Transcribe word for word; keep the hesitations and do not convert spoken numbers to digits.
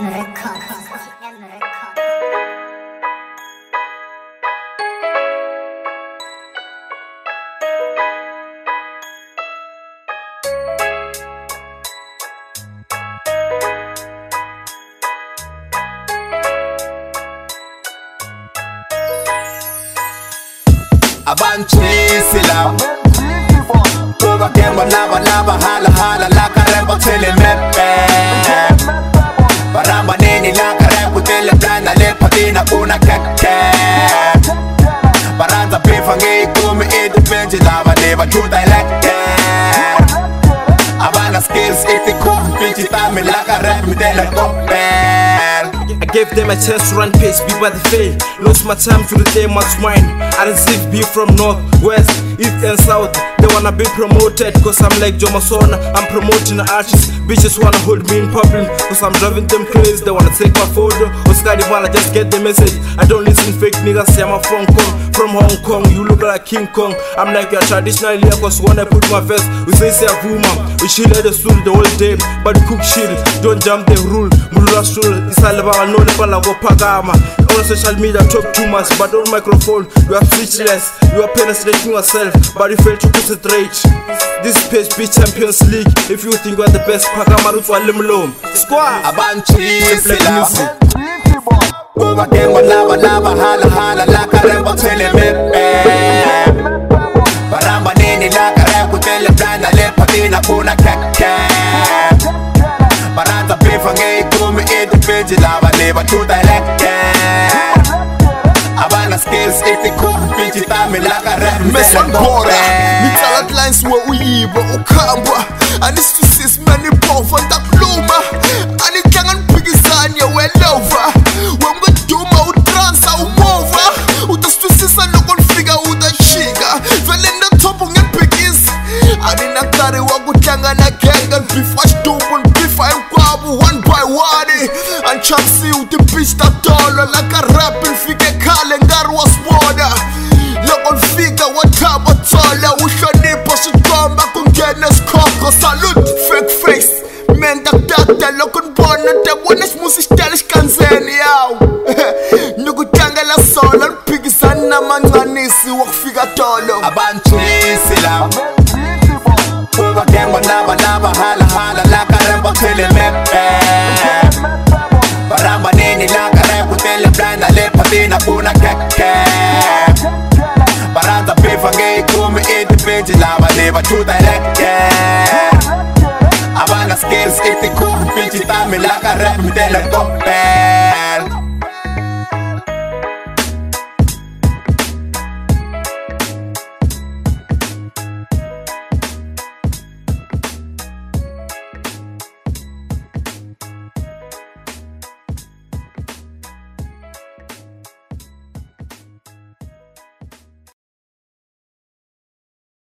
Abanchisila Kuba kemba lava lava hala hala laka rembo tele mepe Baramba nini laka rembo tele plana le patina una keke Baranza pifa ngi kumi iti benji lava neva juta ileke Abana skills iti kumi pinchi tami laka rembo tele kopel I gave them a chance to run pace, be by the fail. Lost my time to reclaim what's mine. I received beef from north, west, east and south. They wanna be promoted, cause I'm like Joe Masona. I'm promoting the artists. Bitches wanna hold me in public, cause I'm driving them crazy. They wanna take my photo, Oscar they wanna just get the message. I don't listen fake niggas, say I'm a phone call from Hong Kong, you look like King Kong. I'm like your traditional leader, cause when I put my vest, we say say a woman. We chill at the stool the whole day, but cook shit, don't jump the rule. Murula stool, it's all about no level of pagama. On social media talk too much, but on microphone you are speechless. You are penetrating yourself, but you fail to concentrate. This page be Champions League. If you think you are the best, pagama rutwa limlom. Squad Abanchisila Kuba kemba lava lava hala hala laka rembo tele mepe Baramba nini laka rembo tele plana le patina una keke Baranza pifa ngi kumi iti benji lava neva juta ileke Abana skills iti kumi pinchi tami laka rembo tele kopel Mitala lines where uyiba ukamba Anisfisis many pova ndakuluma Anikangan pigizanya welova Wemgeduma utransa umova Utastusisa nokonfika utashika Vele ndathopo ngepigisi Aninakari wakutanga na genga Bifa shtubu bifa yukwabu one by one Anchansi uti bitch tatolo Laka rap infike kale ngaru wasboda Lokon fika wataba tola Ushonipo shikomba kungene skoko Salute fake face Men taktakta lokon bono Te buenas musistele shkanzeni yaw Nukutanga la sola Npigizana manganisi wakufika tolo Abanchisila Kuba kemba lava lava hala hala laka rembo tele mepe Baramba nini laka rembo tele plana le patina una keke Baranza pifa ngi kumi iti benji lava neva juta ileke Abana skills iti kumi pinchi tami laka rembo tele kopel